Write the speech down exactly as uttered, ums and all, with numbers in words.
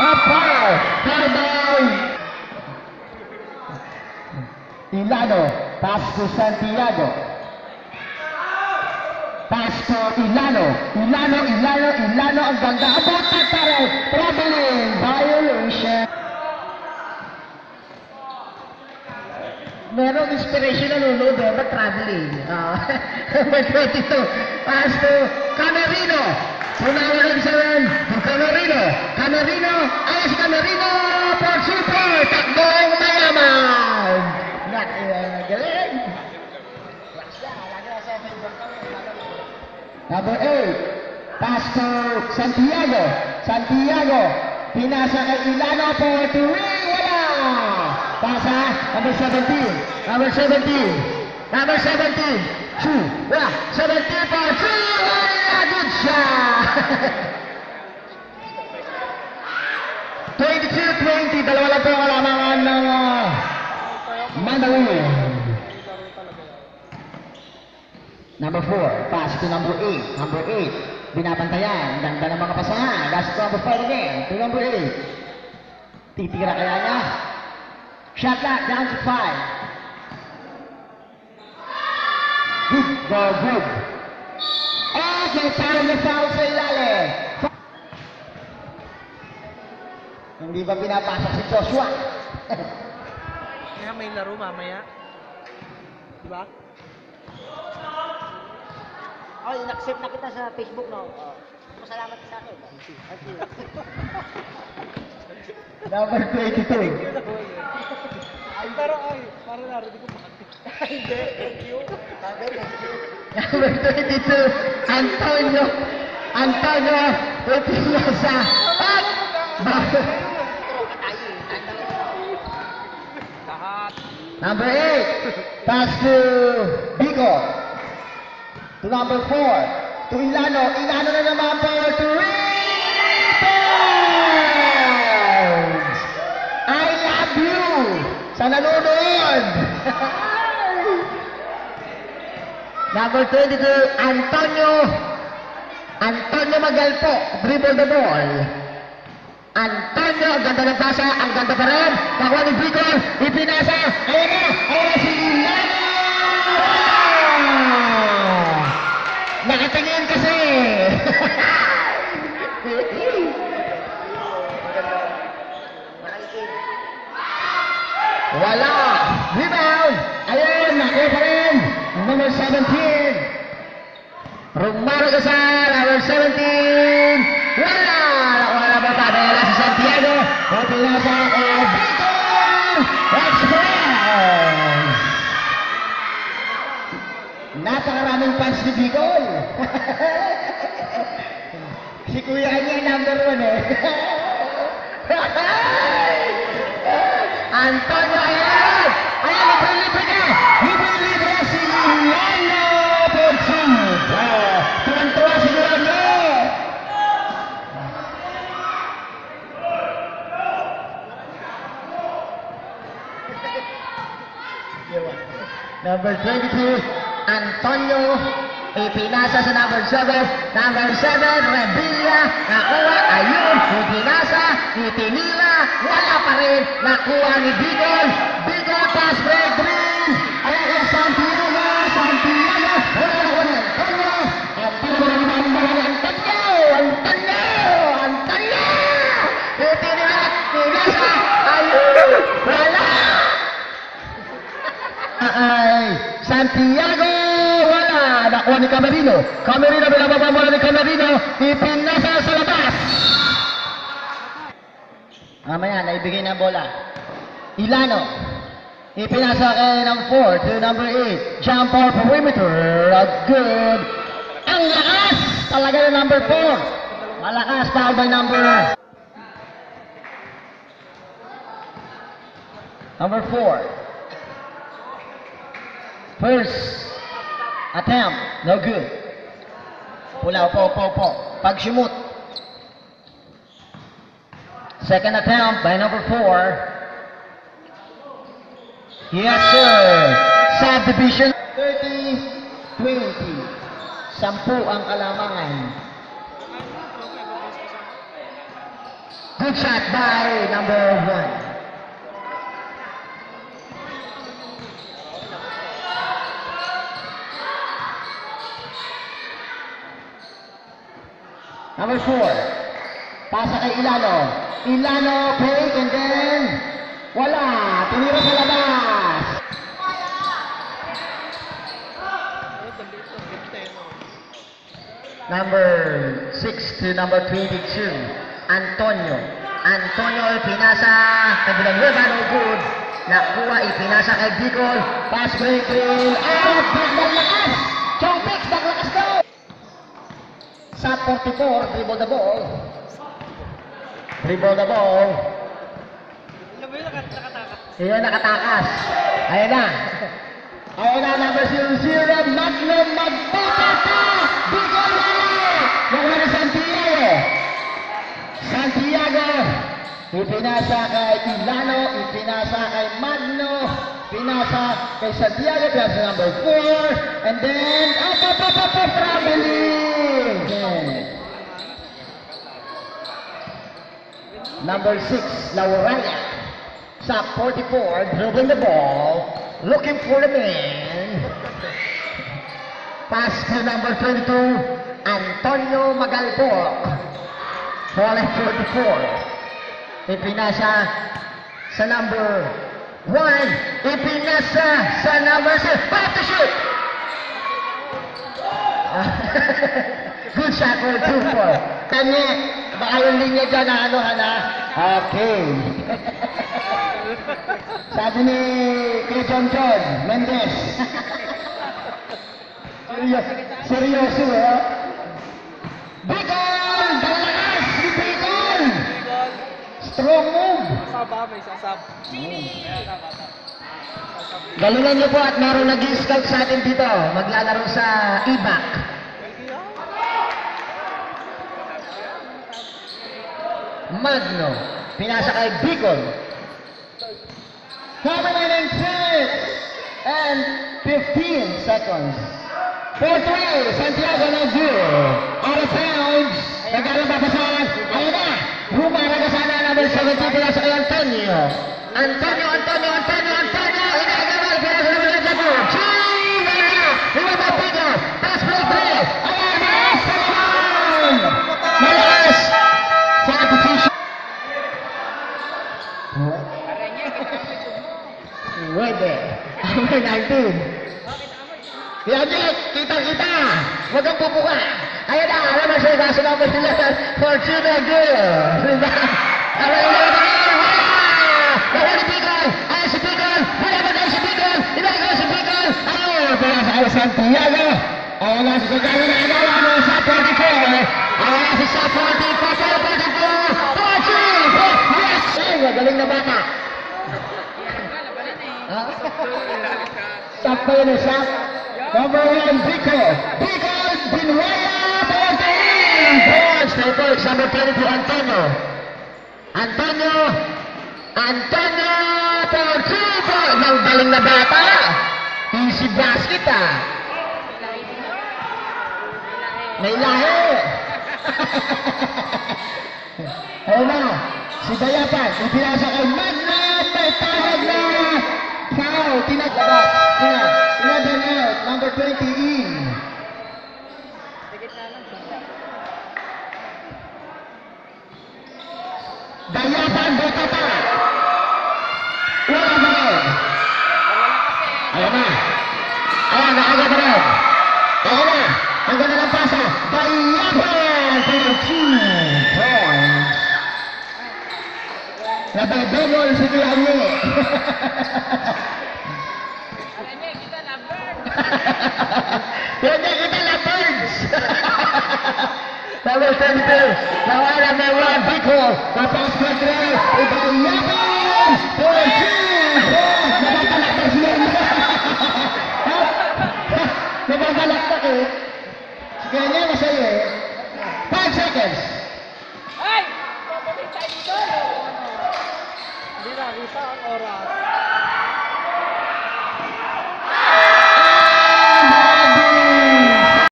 Top foul. Carboy. Ilano. Pass to Santiago. Pass to Ilano. Ilano, Ilano, Ilano. Ang ganda. About Tataro. Traveling. Violation. Merong inspiration na lulod eh, but traveling. Uh, number twenty-two, pass to Camerino. Tunawan seven to Camerino. Camerino, ayos Camerino for super. Takbong mayaman. Nak, uh, galing. Number eight, pass to Santiago. Santiago, pinasa kay Ilano for three. Wala. Pasa, number seventeen, number seventeen, number seventeen, two, yeah, seventeen for two, yeah, good shot! twenty-two twenty, dalawa lang po ang kalamangan ng uh, Mandaluyong. Number four, pass to number eight, number eight, binabantayan, ganda ng mga pasahan, that's number five again, to number eight. Titira kaya niya? Shot clock down to five. Good, go, good. Oh, may parang na foul sa ilalim. Hindi ba pinapasok si Joshua? Kaya may laro mamaya. Diba? Oh, in-accept na kita sa Facebook, no? Oh. Masalamat sa akin. Thank you. Number twenty-two. Ay, pero ay, parang narinig ko bakit. Hindi, thank you. Sabi, thank you. Number twenty-two, Antonio. Antonio Epinosa. At Lahat. number eight, pass to Bigo. To number four, to Ilano. Ilano na naman for three points. I love you. Sa nanonood. Number twenty-two, Antonio. Antonio Magalpo. Dribble the ball. Antonio, ang ganda ng pasa. Ang ganda pa rin. Nakuha ni Bicol. Ipinasa. Ayan na. Ayan na si Ilano. Nakatingin kasi. Wala. Rebound. Ayun, nakuha pa rin. Number seventeen. Romano Gasal, number seventeen. Wala. Nakuha na ba tayo? Wala si Santiago. O pinasa o Bicol. Express. Napakaraming fans ni Bicol. Si Kuya niya number one eh. Antonio, ayan! Ayan, libre-libre ka! Libre-libre si Ilano Portuga! Tuwan-tuwa si Ilano! Number twenty-two, Antonio. Ipinasa sa number seven. Number seven, Revilla. Nakuha, ayun. Ipinasa, itinila. Wala pa rin. Nakuha ni Bicol. Bicol pass break three. Ayan, Santiago. Santiago. Wala ko na. Antonio. Antonio. Antonio. Antonio. Antonio. Itinila. Pinasa. Ayun. Wala. Ay, Santiago. Nakuha ni Camerino. Camerino, binababa mula ni Camerino. Ipinasa sa labas. Mamaya, naibigay na bola. Ilano. Ipinasa kay number four to number eight. Jump ball perimeter. Good. Ang lakas talaga ng number four. Malakas, foul by number number four. First attempt, no good. Pula, upo, upo, upo. Pag-shimut. Second attempt by number four. Yes, sir. Subdivision. thirty twenty. Sampu ang kalamangan. Good shot by number one. Number four. Pasa kay Ilano. Ilano, fake, and then wala. Tinira sa labas. Number six to number twenty-two, Antonio. Antonio ipinasa kay Villanueva, no good. Nakuha, ipinasa kay Bicol. Pass break drill. Out! Bagdang lakas! Chong Pix, naglakas daw! Sa forty-four, dribble the ball. Dribble the ball. Alam mo yun, nakatakas. Iyon nakatakas. Ayan na. Ayan na, number zero zero, Magno magpapata! Bicol na! Nakuha na Santiago. Santiago. Ipinasa kay Ilano, ipinasa kay Magno, pinasa kay Santiago, pinasa number four, and then, up, up, up, up, up, traveling! Number six, Laurania. Sa forty-four, dribbling the ball, looking for the man. Pass to number twenty-two, Antonio Magalpok. Falling forty-four. Ipinasa sa number one. Ipinasa sa number six. Back to shoot! Good shot for two four. Kanya, baka yung linya dyan na ano, hana? Okay. Sabi ni Kuya John John Mendez. Seryoso, seryoso, ha? Bicol! Dalakas ni Bicol! Strong move! Sasaba, may sasab. Sasab, sasab. Galingan niyo po at meron nag-scout sa atin dito. Maglalaro sa I B A C. Magno. Pinasa kay Bicol. Coming in in six and fifteen seconds. four three, Santiago no good. Out of bounds. Nagkaroon pa pa sa... Ayun na. Rumara ka sana number seventeen. Pinasa kay Antonio. Antonio, Antonio, Antonio, Antonio. Inagamal. Pinasa naman ng Jabu. Ching! Ayun na. Iwan pa Bicol. Pass play play. Ayan na. Sa naman. Malas. Sa position. Pwede. Number nineteen. Kaya Jack, kita-kita. Huwag kang pupuka. Ayan na, alam mo siya, kaso na ba sila Fortuna Girl. Diba? Alam mo na ito, wala! Wala ni Bicol! Ayan si Bicol! Wala ba tayo si Bicol? Inagaw si Bicol! Ayun, pala sa kay Santiago. Ayan na, si Santiago na agawa mo sa forty-four. Ayan na si sa forty-four, forty-four, forty-four. Yes! Ay, magaling na bata. Stop pa yun, shot. Number one, Bicol. Bicol, Binuaya, fourteen. Points, no points. Number twenty-two, Antonio. Antonio. Antonio, for two points. Ang galing na bata. Easy basket, ah. May lahi. Ayun na. Si Dayapan, ipinasa kay Magna. May tahag na. Foul, tinaglabat. Kaya, eleven out, number twenty in. Dayapan, bota pa. Wala ba rin? Ayan na. Ayan, nakagad rin. Ayan na. Ang ganda ng pasa. Dayapan, thirty-two points. Nababengol si Kuyanyi. Hindi kita na birds. Number twenty-two. Nawala may one Bicol. Tapos Pedro. Ibang yapan. fourteen. Nagagalaktak siya. Nagagalaktak eh. Sige niya masaya eh. five seconds. Ay! Papalit tayo dito! Hindi na, kita ang oras.